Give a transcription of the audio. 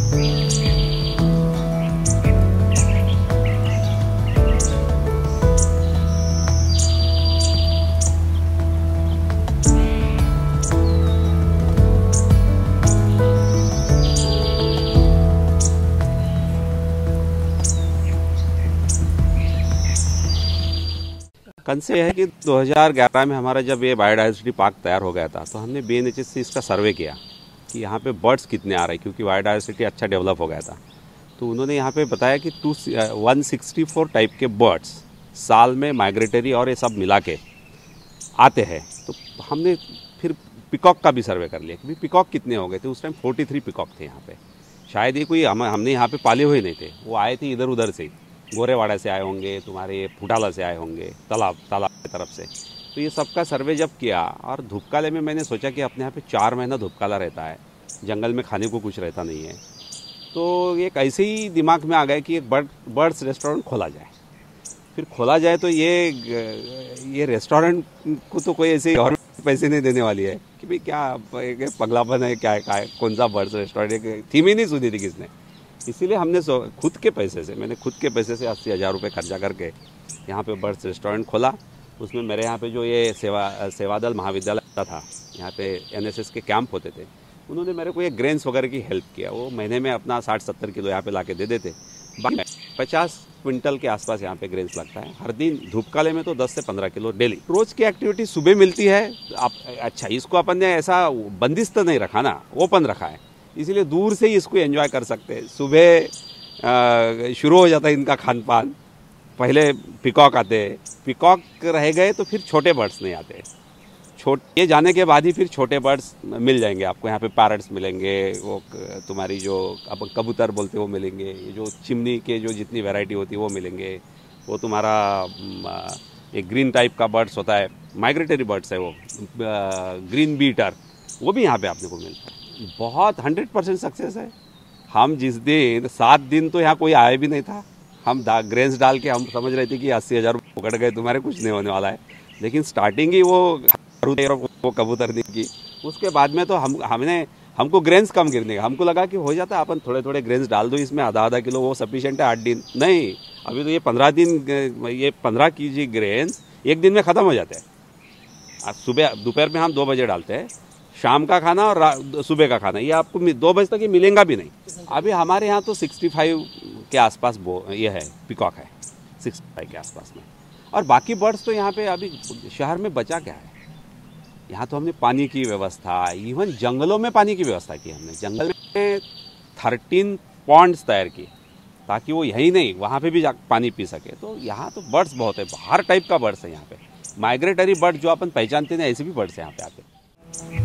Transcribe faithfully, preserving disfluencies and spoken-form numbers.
Concept से है कि दो हज़ार ग्यारह में हमारा जब ये बायोडायवर्सिटी पार्क तैयार हो गया था तो हमने बी एन एच एस से इसका सर्वे किया कि यहाँ पे बर्ड्स कितने आ रहे हैं, क्योंकि बायोडायवर्सिटी अच्छा डेवलप हो गया था। तो उन्होंने यहाँ पे बताया कि two one sixty four type के बर्ड्स साल में माइग्रेटरी और ये सब मिला के आते हैं। तो हमने फिर पिकॉक का भी सर्वे कर लिया कि पिकॉक कितने हो गए थे। उस टाइम फोर्टी थ्री पिकॉक थे यहाँ पे। शायद ये कोई हम हमने यहाँ पे पाले हुए नहीं थे, वो आए थे इधर उधर से ही, गोरेवाड़ा से आए होंगे, तुम्हारे फुटाला से आए होंगे, तालाब तालाब की तरफ से। तो ये सबका सर्वे जब किया और धूपकाले में मैंने सोचा कि अपने यहाँ पे चार महीना धूपकाला रहता है, जंगल में खाने को कुछ रहता नहीं है, तो एक ऐसे ही दिमाग में आ गया कि एक बर्ड बर्ड्स रेस्टोरेंट खोला जाए। फिर खोला जाए तो ये ये रेस्टोरेंट को तो कोई ऐसे गवर्नमेंट पैसे नहीं देने वाली है कि भाई क्या पगलापन है, क्या है, कौन सा बर्ड्स रेस्टोरेंट, थीम ही नहीं सुनी थी किसने। इसीलिए हमने खुद के पैसे से मैंने खुद के पैसे से अस्सी हज़ार रुपये खर्चा करके यहाँ पे बर्ड्स रेस्टोरेंट खोला। उसमें मेरे यहाँ पे जो ये सेवा सेवादल महाविद्यालय था, यहाँ पे एन एस एस के कैंप होते थे, उन्होंने मेरे को ये ग्रेन्स वगैरह की हेल्प किया। वो महीने में अपना साठ सत्तर किलो यहाँ पे ला के दे देते। बाकी पचास क्विंटल के आसपास यहाँ पे ग्रेन्स लगता है हर दिन। धूपकाले में तो दस से पंद्रह किलो डेली। रोज़ की एक्टिविटी सुबह मिलती है। आप अच्छा, इसको अपन ने ऐसा बंदिश तो नहीं रखा ना, ओपन रखा है, इसीलिए दूर से ही इसको एंजॉय कर सकते हैं। सुबह शुरू हो जाता है इनका खान पान। पहले पिकॉक आते, पिकॉक रह गए तो फिर छोटे बर्ड्स नहीं आते। छोटे जाने के बाद ही फिर छोटे बर्ड्स मिल जाएंगे आपको। यहाँ पे पैरट्स मिलेंगे, वो तुम्हारी जो अब कबूतर बोलते हैं वो मिलेंगे, ये जो चिमनी के जो जितनी वैरायटी होती है वो मिलेंगे। वो तुम्हारा एक ग्रीन टाइप का बर्ड्स होता है, माइग्रेटरी बर्ड्स है वो, ग्रीन बीटर, वो भी यहाँ पे आपने को मिलता है। बहुत हंड्रेड परसेंट सक्सेस है। हम जिस दिन सात दिन तो यहाँ कोई आया भी नहीं था, हम ग्रेन्स डाल के हम समझ रहे थे कि अस्सी हज़ार रुपये पकड़ गए, तुम्हारे कुछ नहीं होने वाला है। लेकिन स्टार्टिंग ही वो वो कबूतर दी की, उसके बाद में तो हम हमने हमको ग्रेन्स कम गिरने का, हमको लगा कि हो जाता है, अपन थोड़े थोड़े ग्रेन्स डाल दो इसमें, आधा आधा किलो वो सफिशिएंट है आठ दिन। नहीं, अभी तो ये पंद्रह दिन ये पंद्रह के जी ग्रेन्स एक दिन में ख़त्म हो जाते हैं। सुबह दोपहर में हम दो बजे डालते हैं, शाम का खाना और सुबह का खाना, ये आपको दो बजे तक ये मिलेगा भी नहीं। अभी हमारे यहाँ तो पैंसठ के आसपास वो ये है, पिकॉक है पैंसठ के आसपास में। और बाकी बर्ड्स तो यहाँ पे अभी शहर में बचा क्या है। यहाँ तो हमने पानी की व्यवस्था, इवन जंगलों में पानी की व्यवस्था की हमने। जंगल में थर्टीन पॉन्ड्स तैयार किए ताकि वो यही नहीं वहाँ पे भी जा पानी पी सके। तो यहाँ तो बर्ड्स बहुत है, हर टाइप का बर्ड्स है यहाँ पे। माइग्रेटरी बर्ड जो अपन पहचानते हैं ऐसे भी बर्ड्स यहाँ पे आते हैं।